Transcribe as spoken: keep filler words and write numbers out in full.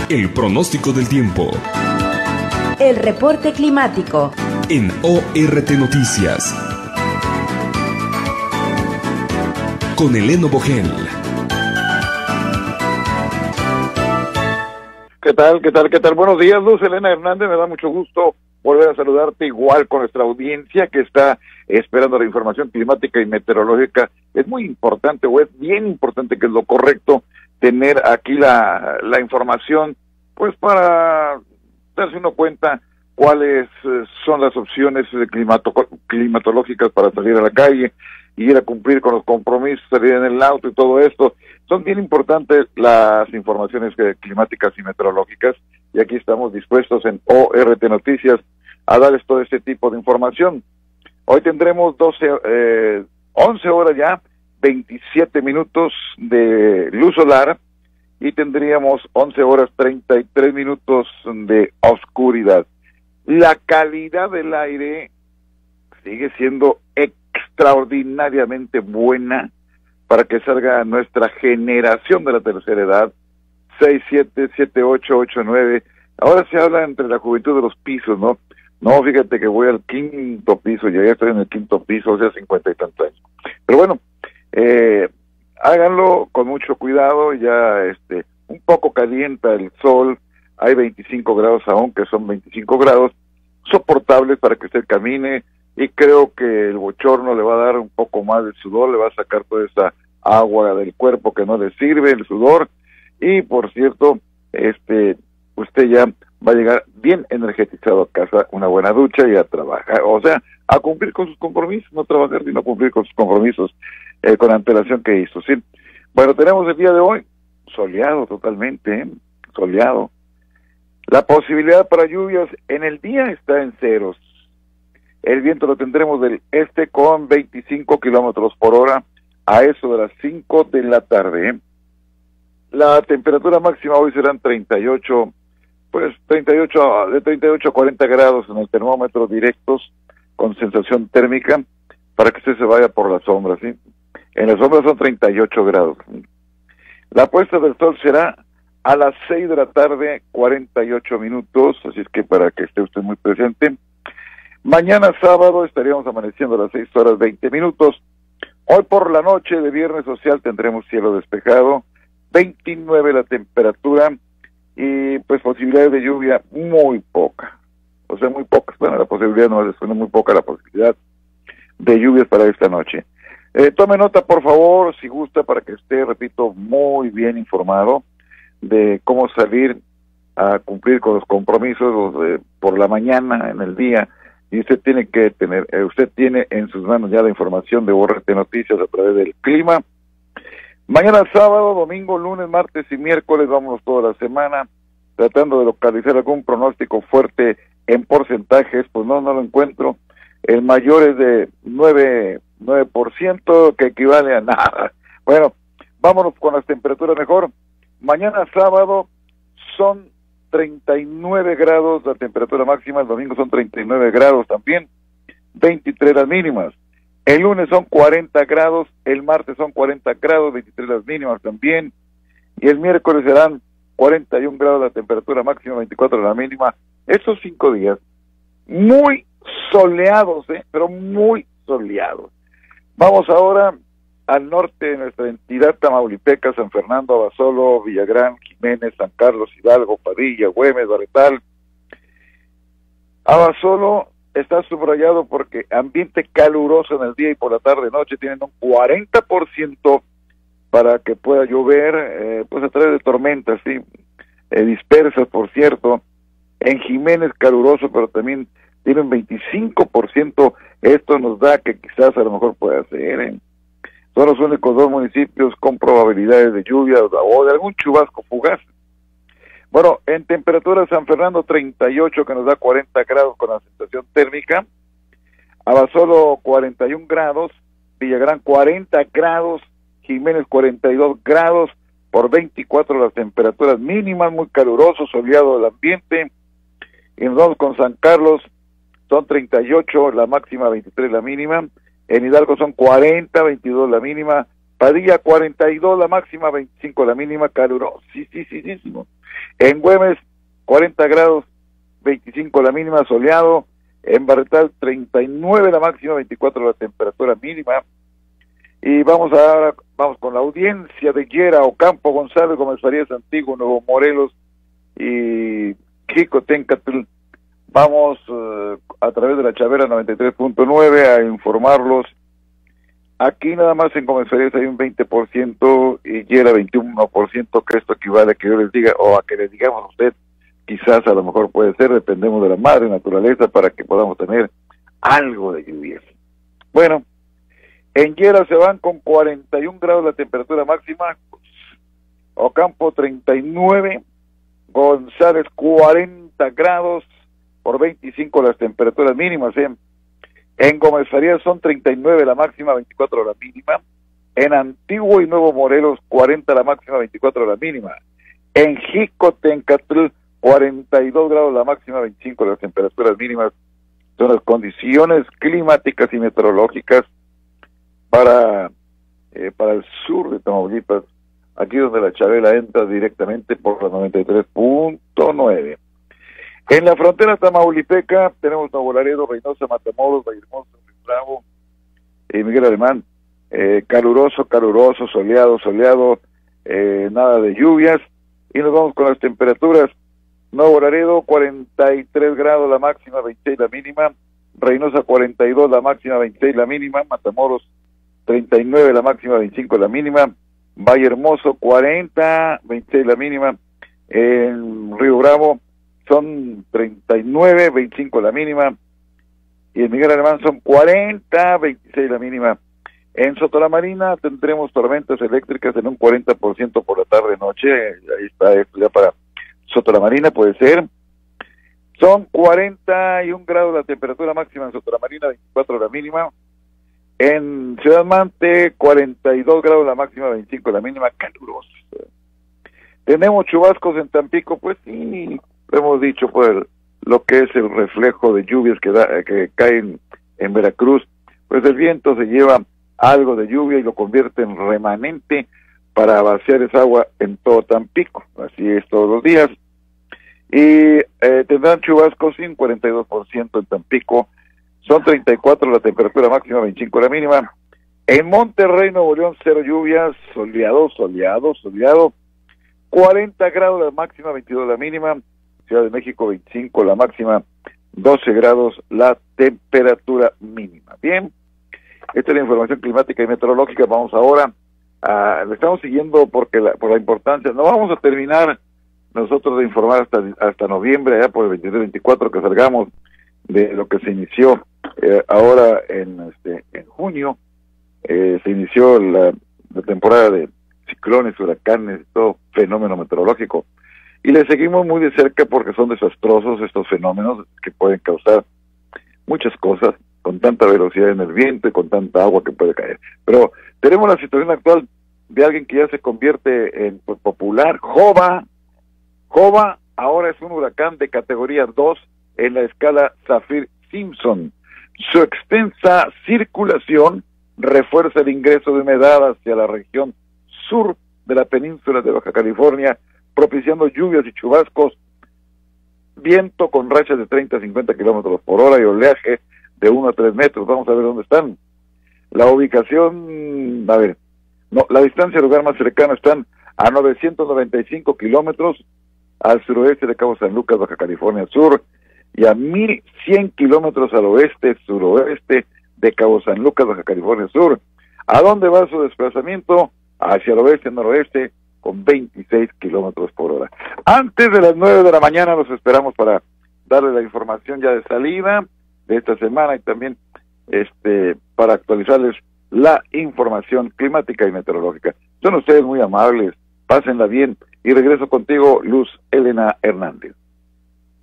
El pronóstico del tiempo. El reporte climático. En O R T Noticias. Con Eleno Bogel. ¿Qué tal? ¿Qué tal? ¿Qué tal? Buenos días, Luz Elena Hernández. Me da mucho gusto volver a saludarte, igual con nuestra audiencia que está esperando la información climática y meteorológica. Es muy importante, o es bien importante, que es lo correcto, tener aquí la, la información, pues para darse uno cuenta cuáles son las opciones climato, climatológicas para salir a la calle y ir a cumplir con los compromisos, salir en el auto y todo esto. Son bien importantes las informaciones climáticas y meteorológicas, y aquí estamos dispuestos en O R T Noticias a darles todo este tipo de información. Hoy tendremos doce, eh, once horas ya, veintisiete minutos de luz solar, y tendríamos once horas treinta y tres minutos de oscuridad. La calidad del aire sigue siendo extraordinariamente buena para que salga nuestra generación de la tercera edad, seis, siete, siete, ocho, ocho, nueve. Ahora se habla entre la juventud de los pisos, ¿no? No, fíjate que voy al quinto piso, ya estoy en el quinto piso, o sea, cincuenta y tantos años. Pero bueno, eh, háganlo con mucho cuidado, ya este, un poco calienta el sol, hay veinticinco grados aún, que son veinticinco grados soportables para que usted camine, y creo que el bochorno le va a dar un poco más de sudor, le va a sacar toda esa agua del cuerpo que no le sirve, el sudor, y por cierto, este, usted ya va a llegar bien energetizado a casa, una buena ducha y a trabajar, o sea, a cumplir con sus compromisos, no trabajar sino cumplir con sus compromisos eh, con antelación que hizo, ¿sí? Bueno, tenemos el día de hoy soleado totalmente, ¿eh? soleado. La posibilidad para lluvias en el día está en ceros. El viento lo tendremos del este con veinticinco kilómetros por hora a eso de las cinco de la tarde, ¿eh? La temperatura máxima hoy serán treinta y ocho, pues treinta y ocho, de treinta y ocho a cuarenta grados en el termómetro directos, con sensación térmica, para que usted se vaya por las sombras, ¿sí? En las sombras son treinta y ocho grados. La puesta del sol será a las seis de la tarde, cuarenta y ocho minutos, así es que para que esté usted muy presente. Mañana sábado estaríamos amaneciendo a las seis horas veinte minutos. Hoy por la noche de viernes social tendremos cielo despejado, veintinueve la temperatura, y pues posibilidades de lluvia muy poca, o sea, muy pocas. Bueno, la posibilidad no es muy poca, la posibilidad de lluvias para esta noche. Eh, tome nota, por favor, si gusta, para que esté, repito, muy bien informado de cómo salir a cumplir con los compromisos de, por la mañana, en el día, y usted tiene que tener, eh, usted tiene en sus manos ya la información de O R T Noticias a través del clima. Mañana sábado, domingo, lunes, martes y miércoles, vámonos toda la semana tratando de localizar algún pronóstico fuerte en porcentajes, pues no, no lo encuentro. El mayor es de nueve por ciento, que equivale a nada. Bueno, vámonos con las temperaturas mejor. Mañana sábado son treinta y nueve grados la temperatura máxima, el domingo son treinta y nueve grados también, veintitrés las mínimas. El lunes son cuarenta grados, el martes son cuarenta grados, veintitrés las mínimas también, y el miércoles serán cuarenta y un grados la temperatura máxima, veinticuatro la mínima. Estos cinco días muy soleados, ¿eh? pero muy soleados. Vamos ahora al norte de nuestra entidad tamaulipeca, San Fernando, Abasolo, Villagrán, Jiménez, San Carlos, Hidalgo, Padilla, Güemes, Barretal. Abasolo está subrayado porque ambiente caluroso en el día y por la tarde noche, tienen un cuarenta por ciento para que pueda llover, eh, pues a través de tormentas, sí, eh, dispersas, por cierto. En Jiménez caluroso, pero también tiene un veinticinco por ciento, esto nos da que quizás a lo mejor pueda ser, ¿eh? Son los únicos dos municipios con probabilidades de lluvia o de algún chubasco fugaz. Bueno, en temperatura San Fernando treinta y ocho, que nos da cuarenta grados con la sensación térmica. Abasolo cuarenta y un grados, Villagrán cuarenta grados, Jiménez cuarenta y dos grados, por veinticuatro las temperaturas mínimas, muy caluroso, soleado el ambiente. Y nos vamos con San Carlos, son treinta y ocho la máxima, veintitrés la mínima. En Hidalgo son cuarenta, veintidós la mínima, Padilla cuarenta y dos la máxima, veinticinco la mínima, calurosísimo. En Güemes cuarenta grados, veinticinco la mínima, soleado. En Barretal treinta y nueve la máxima, veinticuatro la temperatura mínima. Y vamos ahora, vamos con la audiencia de Yera, Ocampo, González, Gómez Farías, Antiguo, Nuevo Morelos y Jicotencatl. Vamos uh, a través de la Chavera noventa y tres punto nueve a informarlos. Aquí nada más en Gómez Farías hay un veinte por ciento y Yera veintiuno por ciento, que esto equivale a que yo les diga, o a que les digamos a usted, quizás a lo mejor puede ser, dependemos de la madre naturaleza para que podamos tener algo de lluvia. Bueno, en Yera se van con cuarenta y un grados la temperatura máxima, Ocampo treinta y nueve, González cuarenta grados, por veinticinco las temperaturas mínimas. ¿eh? En Gómez Farías son treinta y nueve la máxima, veinticuatro la mínima. En Antiguo y Nuevo Morelos cuarenta la máxima, veinticuatro la mínima. En Jicotencatl cuarenta y dos grados la máxima, veinticinco las temperaturas mínimas. Son las condiciones climáticas y meteorológicas para eh, para el sur de Tamaulipas, aquí donde la Chabela entra directamente por la noventa y tres punto nueve. En la frontera tamaulipeca tenemos Nuevo Laredo, Reynosa, Matamoros, Vallehermoso, Bravo, y Miguel Alemán. Eh, caluroso, caluroso, soleado, soleado, eh, nada de lluvias. Y nos vamos con las temperaturas. Nuevo Laredo, cuarenta y tres grados la máxima, veintiséis la mínima. Reynosa, cuarenta y dos la máxima, veintiséis la mínima. Matamoros, treinta y nueve la máxima, veinticinco la mínima. Vallehermoso, cuarenta, veintiséis la mínima. En Río Bravo son treinta y nueve, veinticinco la mínima. Y en Miguel Alemán son cuarenta, veintiséis la mínima. En Sotolamarina tendremos tormentas eléctricas en un cuarenta por ciento por la tarde-noche. Ahí está esto ya para Sotolamarina, puede ser. Son cuarenta y un grados la temperatura máxima en Sotolamarina, veinticuatro la mínima. En Ciudad Mante, cuarenta y dos grados la máxima, veinticinco la mínima, caluroso. Tenemos chubascos en Tampico, pues sí, lo hemos dicho, por lo que es el reflejo de lluvias que, da, que caen en Veracruz. Pues el viento se lleva algo de lluvia y lo convierte en remanente para vaciar esa agua en todo Tampico. Así es todos los días. Y eh, tendrán chubascos sin cuarenta y dos por ciento en Tampico. Son treinta y cuatro la temperatura máxima, veinticinco la mínima. En Monterrey, Nuevo León, cero lluvias, soleado, soleado, soleado. cuarenta grados la máxima, veintidós la mínima. Ciudad de México, veinticinco la máxima, doce grados la temperatura mínima. Bien, esta es la información climática y meteorológica. Vamos ahora a, le estamos siguiendo porque la, por la importancia. No vamos a terminar nosotros de informar hasta hasta noviembre, allá por el veintitrés veinticuatro, que salgamos de lo que se inició eh, ahora en este en junio. Eh, se inició la, la temporada de ciclones, huracanes, todo fenómeno meteorológico. Y le seguimos muy de cerca porque son desastrosos estos fenómenos que pueden causar muchas cosas con tanta velocidad en el viento y con tanta agua que puede caer. Pero tenemos la situación actual de alguien que ya se convierte en pues, popular, Jova. Jova ahora es un huracán de categoría dos en la escala Saffir-Simpson. Su extensa circulación refuerza el ingreso de humedad hacia la región sur de la península de Baja California, propiciando lluvias y chubascos, viento con rachas de treinta a cincuenta kilómetros por hora y oleaje de uno a tres metros. Vamos a ver dónde están. La ubicación, a ver, no, la distancia del lugar más cercano están a novecientos noventa y cinco kilómetros al suroeste de Cabo San Lucas, Baja California Sur, y a mil cien kilómetros al oeste, suroeste de Cabo San Lucas, Baja California Sur. ¿A dónde va su desplazamiento? Hacia el oeste, noroeste, con veintiséis kilómetros por hora. Antes de las nueve de la mañana los esperamos para darle la información ya de salida de esta semana y también este para actualizarles la información climática y meteorológica. Son ustedes muy amables, pásenla bien y regreso contigo, Luz Elena Hernández.